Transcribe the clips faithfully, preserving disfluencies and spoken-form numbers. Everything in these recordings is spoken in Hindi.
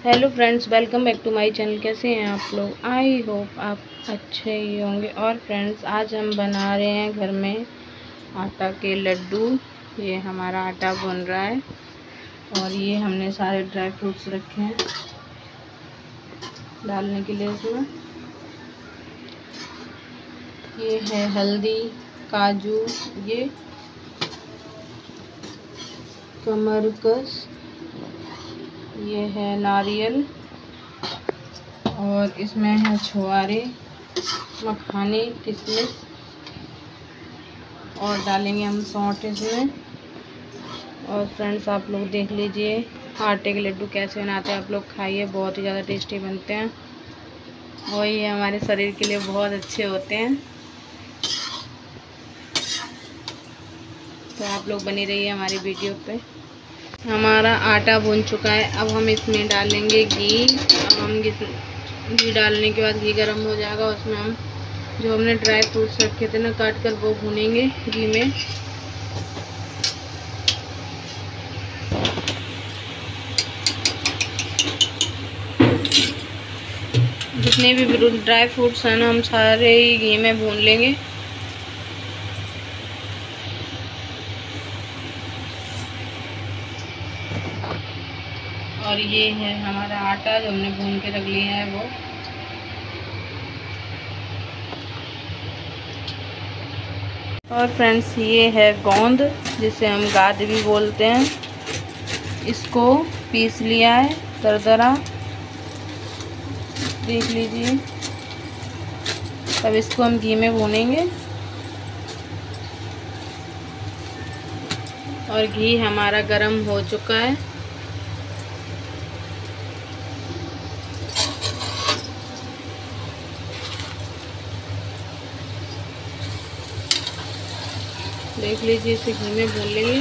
Hello friends, welcome back to my channel. कैसे हैं आप लोग? आई होप आप अच्छे ही होंगे। और फ्रेंड्स, आज हम बना रहे हैं घर में आटा के लड्डू। ये हमारा आटा बन रहा है और ये हमने सारे ड्राई फ्रूट्स रखे हैं डालने के लिए इसमें। ये है हल्दी, काजू, ये कमरकस, ये है नारियल और इसमें है छुआरे, मखाने, किशमिश और डालेंगे हम सौंठ इसमें। और फ्रेंड्स, आप लोग देख लीजिए आटे के लड्डू कैसे बनाते हैं। आप लोग खाइए, बहुत ही ज़्यादा टेस्टी बनते हैं और ये हमारे शरीर के लिए बहुत अच्छे होते हैं। तो आप लोग बनी रहिए हमारी वीडियो पे। हमारा आटा भून चुका है। अब हम इसमें डालेंगे घी। अब हम घी डालने के बाद घी गर्म हो जाएगा, उसमें हम जो हमने ड्राई फ्रूट्स रखे थे ना काट कर, वो भूनेंगे घी में। जितने भी ड्राई फ्रूट्स हैं ना, हम सारे ही घी में भून लेंगे। और ये है हमारा आटा जो हमने भून के रख लिया है वो। और फ्रेंड्स, ये है गोंद, जिसे हम गाद भी बोलते हैं। इसको पीस लिया है दरदरा, देख लीजिए। तब इसको हम घी में भूनेंगे और घी हमारा गरम हो चुका है। देख लीजिए, इसे घी में भून लेंगे।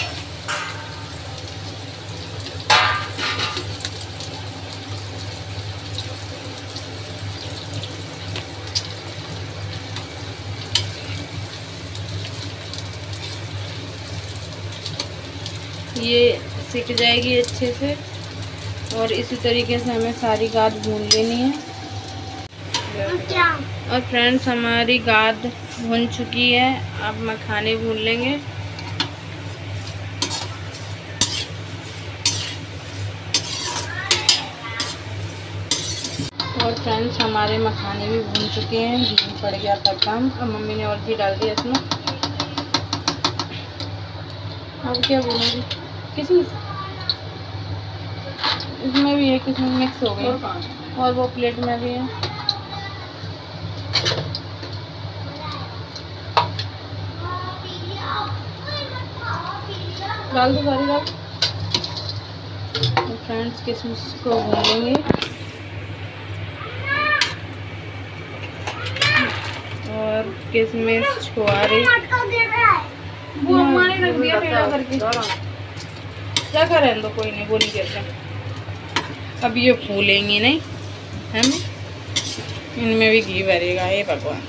ये सिक जाएगी अच्छे से और इसी तरीके से हमें सारी गाद भून लेनी है। और फ्रेंड्स, हमारी गाद भून चुकी है। अब मखाने भून लेंगे। और फ्रेंड्स, हमारे मखाने भी भून चुके हैं। घी पड़ गया था कम, अब मम्मी ने और घी डाल दिया इसमें। अब क्या भूनेंगे? किशमिश इसमें भी है, किशमिश मिक्स हो गई और वो प्लेट में भी है। डाल दो सारी डाल। तो फ्रेंड्स, किशमिश को भून लेंगे और किशमिश, छुआरे वो हमारे रख दिया टेढ़ा करके। क्या करें तो कोई नहीं, वो नहीं कहते। अब ये फूलेंगी नहीं, हम इनमें भी घी भरेगा। हे भगवान,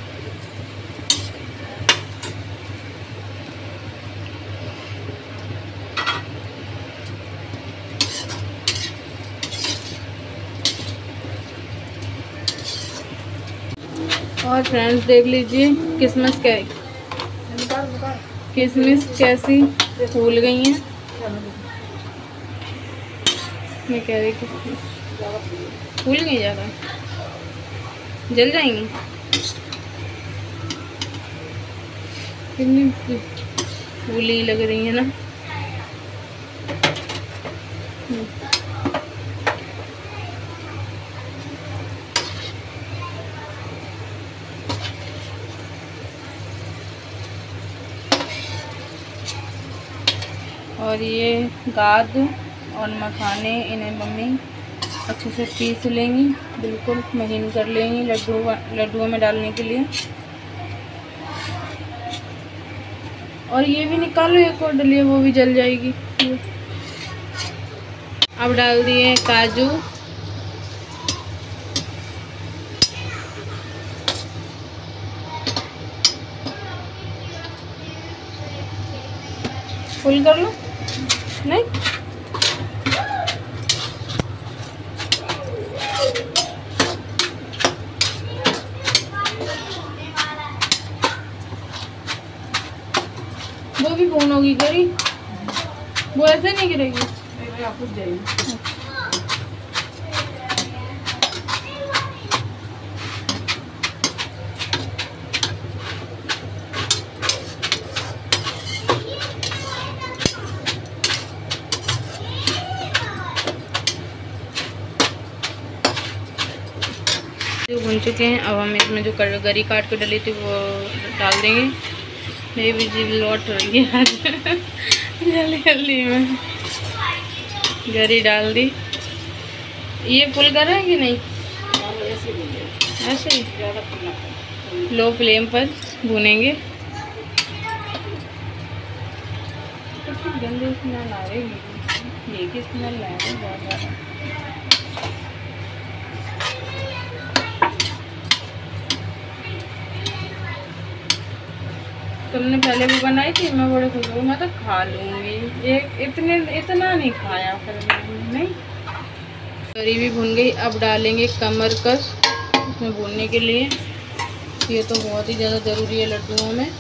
और फ्रेंड्स देख लीजिए किशमिश क्या किशमिश कैसी फूल गई हैं। मैं कह रही किशमिश फूल गई, ज़्यादा जल जाएंगी। कितनी फूली लग रही है ना। और ये गाद और मखाने, इन्हें मम्मी अच्छे से पीस लेंगी, बिल्कुल महीन कर लेंगी लड्डू लड्डुओं में डालने के लिए। और ये भी निकालो, एक और डलिए, वो भी जल जाएगी। अब डाल दिए काजू, फुल कर लो। नहीं गिरेगी गरी, वो ऐसे नहीं गिरेगी। भून चुके हैं। अब हम इसमें जो गरी काट के डली थी वो डाल देंगे। मेरी बिजी लौट रही है आज जल्दी जल्दी में गरी डाल दी। ये फुल कर रहा है कि नहीं? ऐसे ही लो फ्लेम पर भूनेंगे। गंदी स्मेल आ रही है, ये की स्मेल आ रही है बहुत ज़्यादा। तुमने पहले भी बनाई थी, मैं बड़े खुश हूँ, मैं तो खा लूँगी। एक इतने इतना नहीं खाया फिर नहीं। करी भी भुन गई। अब डालेंगे कमरकस इसमें भूनने के लिए। ये तो बहुत ही ज़्यादा ज़रूरी है लड्डुओं में।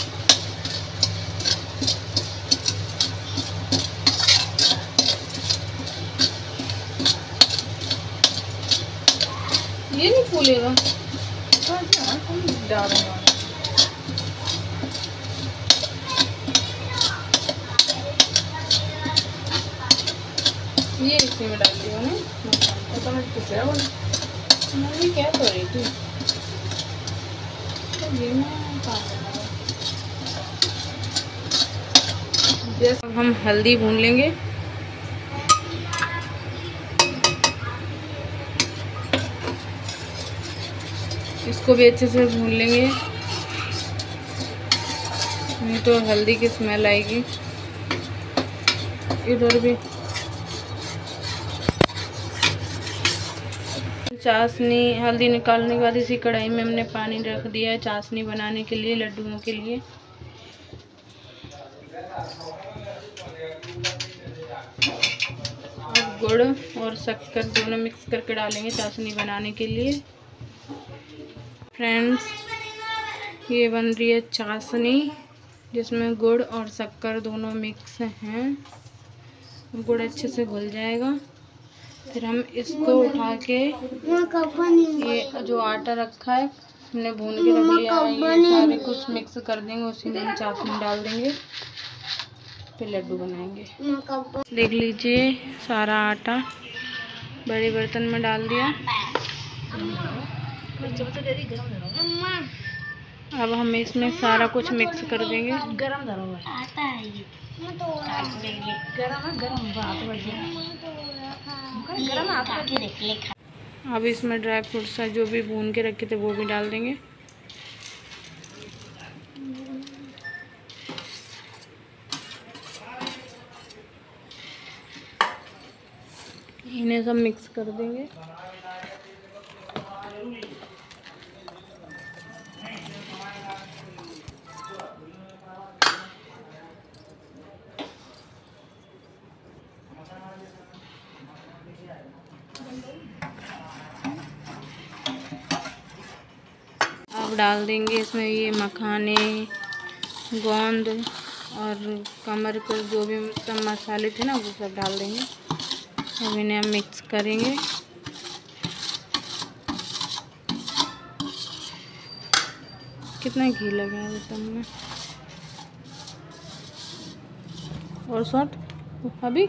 ये नहीं फूलेगा, डालूंगा। ये इसी में डाल दिया ना, पता नहीं किसे है वो। मैं भी क्या कर रही थी, तो ये मैं काम करना। जैसे हम हल्दी भून लेंगे। इसको भी अच्छे से भून लेंगे, नहीं तो हल्दी की स्मेल आएगी। इधर भी चाशनी, हल्दी निकालने के बाद इसी कढ़ाई में हमने पानी रख दिया है चाशनी बनाने के लिए, लड्डुओं के लिए। अब गुड़ और शक्कर दोनों मिक्स करके डालेंगे चाशनी बनाने के लिए। फ्रेंड्स, ये बन रही है चाशनी जिसमें गुड़ और शक्कर दोनों मिक्स हैं। गुड़ अच्छे से घुल जाएगा, फिर हम इसको उठा के ये जो आटा रखा है हमने भून के रख लिया है, ये सारे कुछ मिक्स कर देंगे, उसी में हम चाशनी डाल देंगे, फिर लड्डू बनाएंगे। देख लीजिए सारा आटा बड़े बर्तन में डाल दिया। अब हम इसमें सारा कुछ मिक्स कर देंगे। गरम आता है ये, अब इसमें ड्राई फ्रूट्स जो भी भून के रखे थे वो भी डाल देंगे। इन्हें सब मिक्स कर देंगे। अब डाल देंगे इसमें ये मखाने, गोंद और कमर को जो भी सब मसाले थे ना वो सब डाल देंगे। अब इन्हें हम मिक्स करेंगे। कितना घी लगा है बर्तन में, और सॉल्ट अभी।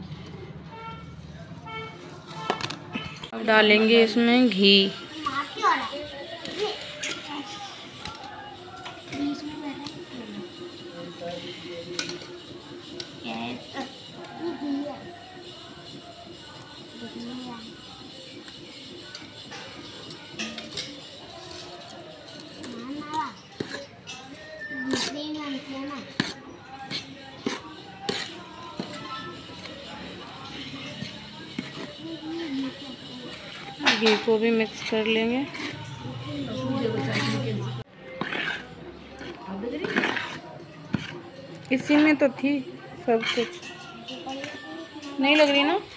अब डालेंगे इसमें घी। घी को भी मिक्स कर लेंगे। इसी में तो थी सब कुछ, नहीं लग रही ना?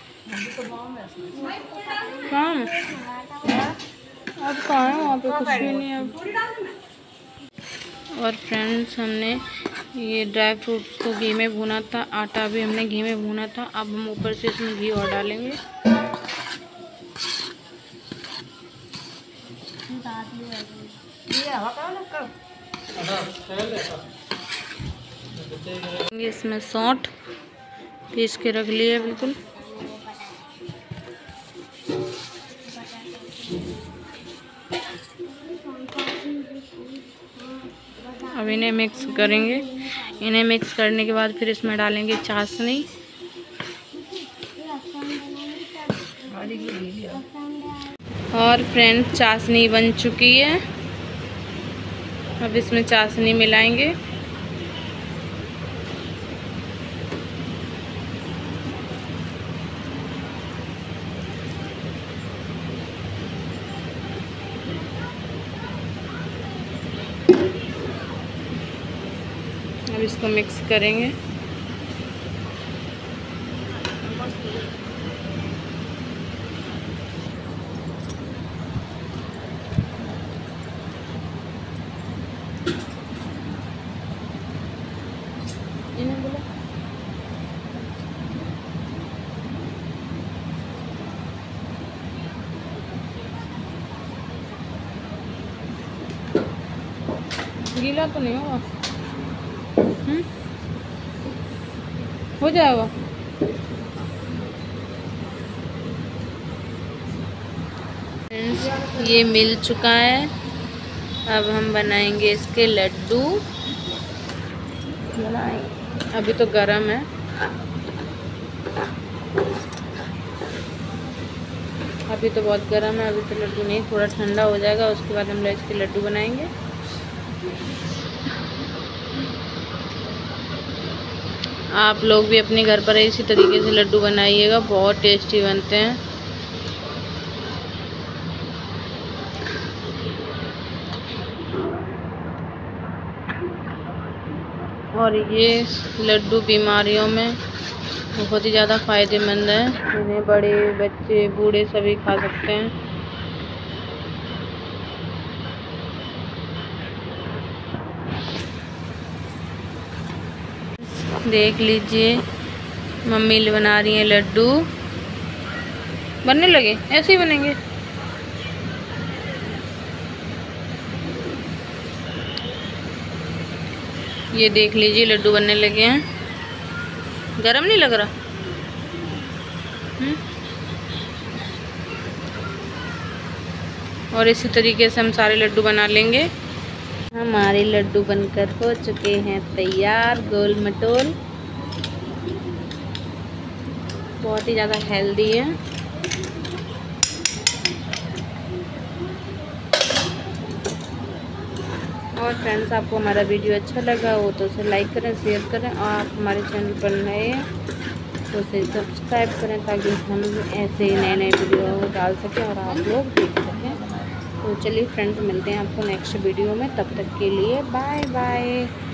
कहाँ अब कहाँ है, वहाँ पे कुछ भी नहीं है अब। और फ्रेंड्स, हमने ये ड्राई फ्रूट्स को घी में भुना था, आटा भी हमने घी में भुना था। अब हम ऊपर से इसमें घी और डालेंगे। इसमें सौंठ पीस के रख लिए बिल्कुल। अब इन्हें मिक्स करेंगे। इन्हें मिक्स करने के बाद फिर इसमें डालेंगे चाशनी। और फ्रेंड, चाशनी बन चुकी है। अब इसमें चाशनी मिलाएंगे। अब इसको मिक्स करेंगे। गीला तो नहीं होगा? हम्म, हो जाएगा। ये मिल चुका है। अब हम बनाएंगे इसके लड्डू। बनाएंगे, अभी तो गरम है। अभी तो बहुत गरम है, अभी तो लड्डू नहीं, थोड़ा ठंडा हो जाएगा उसके बाद हम लोग इसके लड्डू बनाएंगे। आप लोग भी अपने घर पर इसी तरीके से लड्डू बनाइएगा, बहुत टेस्टी बनते हैं। और ये लड्डू बीमारियों में बहुत ही ज़्यादा फ़ायदेमंद है। इन्हें बड़े बच्चे बूढ़े सभी खा सकते हैं। देख लीजिए, मम्मी बना रही हैं लड्डू। बनने लगे, ऐसे ही बनेंगे। ये देख लीजिए, लड्डू बनने लगे हैं। गरम नहीं लग रहा? हुँ? और इसी तरीके से हम सारे लड्डू बना लेंगे। हमारे लड्डू बनकर हो चुके हैं तैयार, गोल मटोल। बहुत ही ज़्यादा हेल्दी है। और फ्रेंड्स, आपको हमारा वीडियो अच्छा लगा हो तो उसे लाइक करें, शेयर करें। और आप हमारे चैनल पर नए हैं तो उसे सब्सक्राइब करें, ताकि हम ऐसे नए नए वीडियो डाल सकें और आप लोग देख सकें। तो चलिए फ्रेंड्स, मिलते हैं आपको नेक्स्ट वीडियो में। तब तक के लिए बाय बाय।